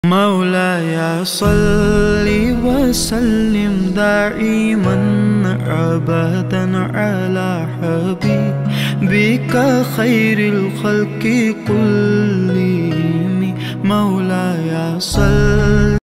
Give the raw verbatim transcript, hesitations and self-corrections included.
مولاي صل وسلم دائما أبدا على حبيبك خير الخلق كلهم. مولاي صل